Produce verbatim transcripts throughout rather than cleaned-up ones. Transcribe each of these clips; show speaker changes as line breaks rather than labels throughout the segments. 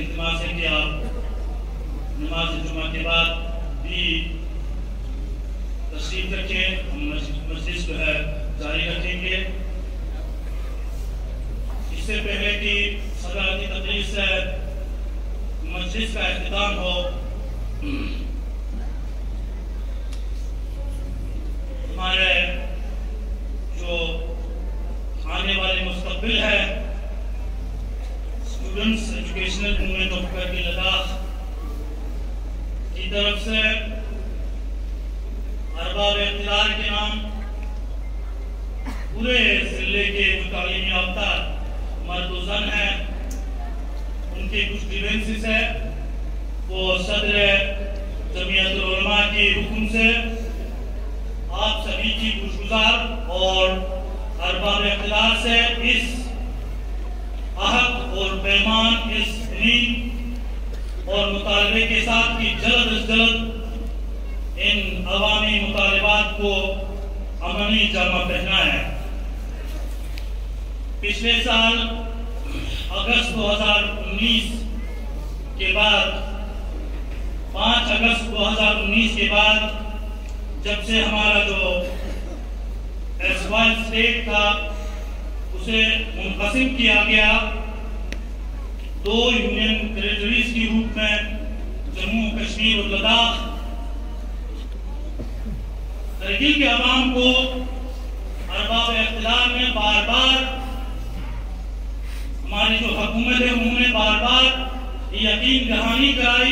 इल्तिमास है कि आप नमाज जुमा के बाद भी तशरीफ रखें। हम मस्जिद जो है जारी रखेंगे। इससे पहले कि सदारती तकरीर से मस्जिद का इख्तिताम हो, हमारे जो आने वाले मुस्तकबिल है students educational movement of Kargil Ladakh की तरफ से अरबाब इख्तियार के नाम पूरे जिले के जो तालीमी याफ्ता मर्द व ज़न है उनके कुछ ग्रीवेंसेस है, वो सदर जमीयतुल उलमा के हुक्म से आप सभी की खुशगुजार और अरबाब इख्तियार से इस अहद और पैमान, इस उम्मीद और मुतालबे के साथ कि जल्द अज जल्द इन अवामी मुतालबात को अमली जामा पहना है। पिछले साल अगस्त दो हज़ार उन्नीस के बाद पाँच अगस्त दो हज़ार उन्नीस के बाद जब से हमारा जो एसवाई स्टेट था उसे मुनक़सिम किया गया दो यूनियन टेरिटरीज के रूप में, जम्मू कश्मीर और लद्दाख। करगिल के अवाम को अरबाब इख्तियार ने बार बार, हमारी जो हुकूमत है उन्होंने बार बार यकीन दहानी कराई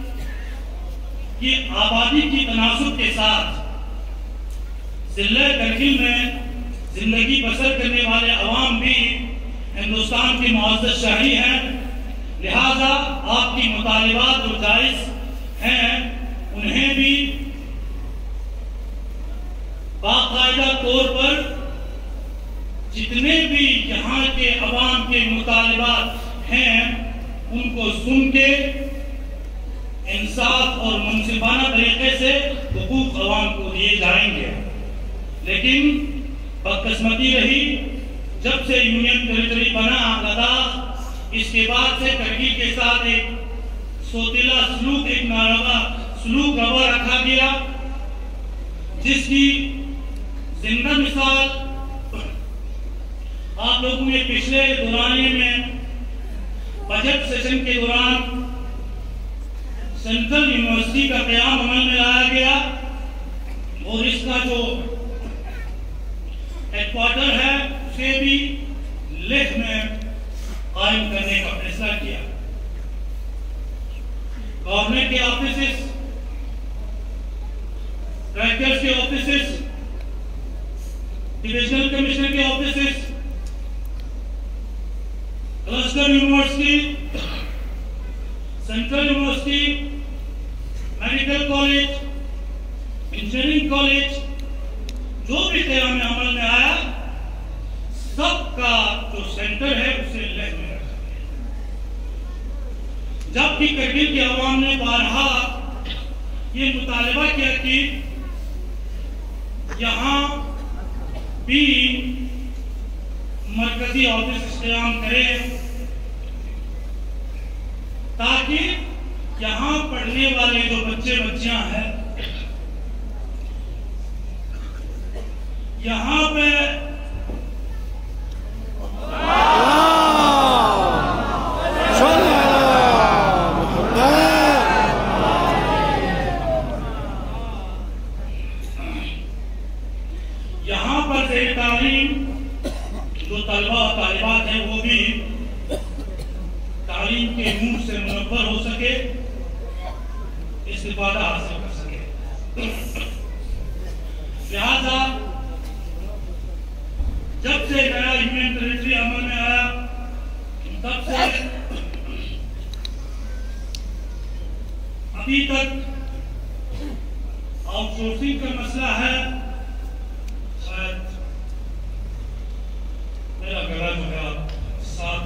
कि आबादी की तनासुब के साथ जिले करगिल में जिंदगी बसर करने वाले अवाम भी हिंदुस्तान के मुअज़्ज़ज़ शहरी हैं, लिहाजा आपकी मुतालिबात जो जायज़ हैं उन्हें भी बाकायदा तौर पर जितने भी यहाँ के अवाम के मुतालिबात हैं उनको सुन के इंसाफ और मुनसिफाना तरीके से हुकूक अवाम को दिए जाएंगे। लेकिन बदकिस्मती रही, जब से यूनियन टेरिटरी बना लद्दाख, इसके बाद से करगिल के साथ एक सोतीला सलूक, एक नारवा सलूक रवा रखा गया, जिसकी जिंदा मिसाल आप लोगों ने पिछले दौरानिए में बजट सेशन के दौरान सेंट्रल यूनिवर्सिटी का क़याम अमल में लाया गया और इसका जो हेडक्वार्टर है उसे भी लेह में कायम करने का फैसला किया। गवर्नर के ऑफिसेस, कलेक्टर्स के ऑफिसेस, डिविजनल कमिश्नर के offices, cluster university, central university, medical college, engineering college, जो भी क़याम अमल में आया, सबका जो सेंटर है उसे लेह में रखा गया। जबकि करगिल के अवाम ने बारहा ये मुतालबा किया कि यहाँ भी मरकजी ऑफिस क़याम करें ताकि यहाँ पढ़ने वाले जो बच्चे बच्चियां हैं यहाँ पे यहाँ पर से तालीम जो तलबा तालिबात हैं वो भी तालीम के नूर से मुनव्वर हो सके, इस्तिफादा हासिल कर सके। लिहाजा जब से नया यूनियन टेरिटरी अमल में आया तब से अभी तक आउटसोर्सिंग का मसला है। शायद मेरा गला जो है साथ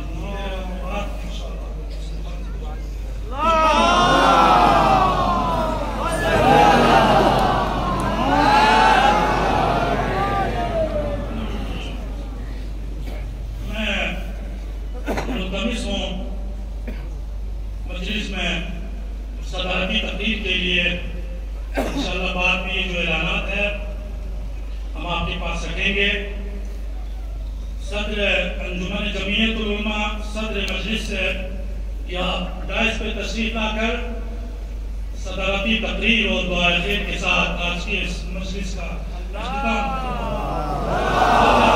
तकरीर के लिए इंशाअल्लाह बाद में ये जो ऐलानात है हम आपके पास रखेंगे। सदर अंजुमन जमीयतुल उलमा सदर मजलिस या डाइस पे तशरीफ लाकर सदारती तकरीर और दुआ खैर के साथ आज के इस मजलिस का